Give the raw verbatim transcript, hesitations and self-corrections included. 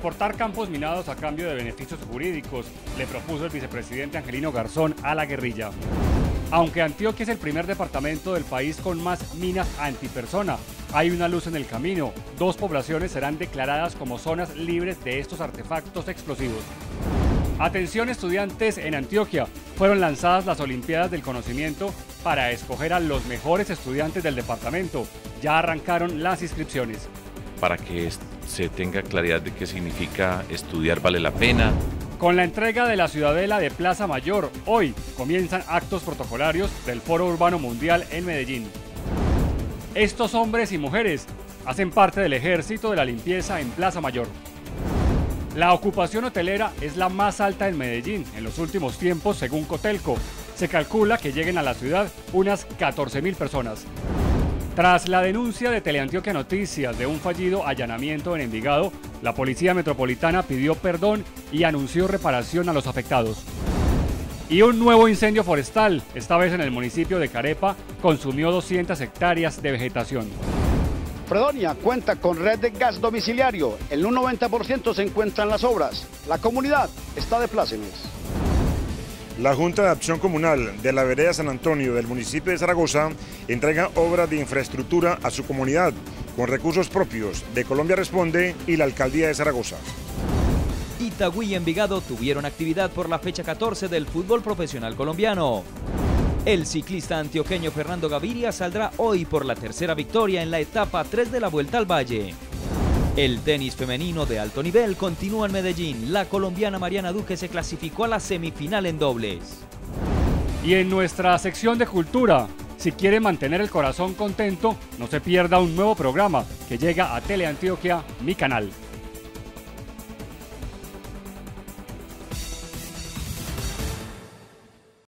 Exportar campos minados a cambio de beneficios jurídicos, le propuso el vicepresidente Angelino Garzón a la guerrilla. Aunque Antioquia es el primer departamento del país con más minas antipersona, hay una luz en el camino. Dos poblaciones serán declaradas como zonas libres de estos artefactos explosivos. Atención estudiantes, en Antioquia fueron lanzadas las Olimpiadas del Conocimiento para escoger a los mejores estudiantes del departamento. Ya arrancaron las inscripciones. Para que se tenga claridad de qué significa estudiar vale la pena. Con la entrega de la Ciudadela de Plaza Mayor, hoy comienzan actos protocolarios del Foro Urbano Mundial en Medellín. Estos hombres y mujeres hacen parte del ejército de la limpieza en Plaza Mayor. La ocupación hotelera es la más alta en Medellín en los últimos tiempos, según Cotelco. Se calcula que lleguen a la ciudad unas catorce mil personas. Tras la denuncia de Teleantioquia Noticias de un fallido allanamiento en Envigado, la Policía Metropolitana pidió perdón y anunció reparación a los afectados. Y un nuevo incendio forestal, esta vez en el municipio de Carepa, consumió doscientas hectáreas de vegetación. Fredonia cuenta con red de gas domiciliario. En un noventa por ciento se encuentran las obras. La comunidad está de plácemes. La Junta de Acción Comunal de la Vereda San Antonio del municipio de Zaragoza entrega obras de infraestructura a su comunidad con recursos propios de Colombia Responde y la Alcaldía de Zaragoza. Itagüí y Envigado tuvieron actividad por la fecha catorce del fútbol profesional colombiano. El ciclista antioqueño Fernando Gaviria saldrá hoy por la tercera victoria en la etapa tres de la Vuelta al Valle. El tenis femenino de alto nivel continúa en Medellín. La colombiana Mariana Duque se clasificó a la semifinal en dobles. Y en nuestra sección de cultura, si quiere mantener el corazón contento, no se pierda un nuevo programa que llega a Teleantioquia, mi canal.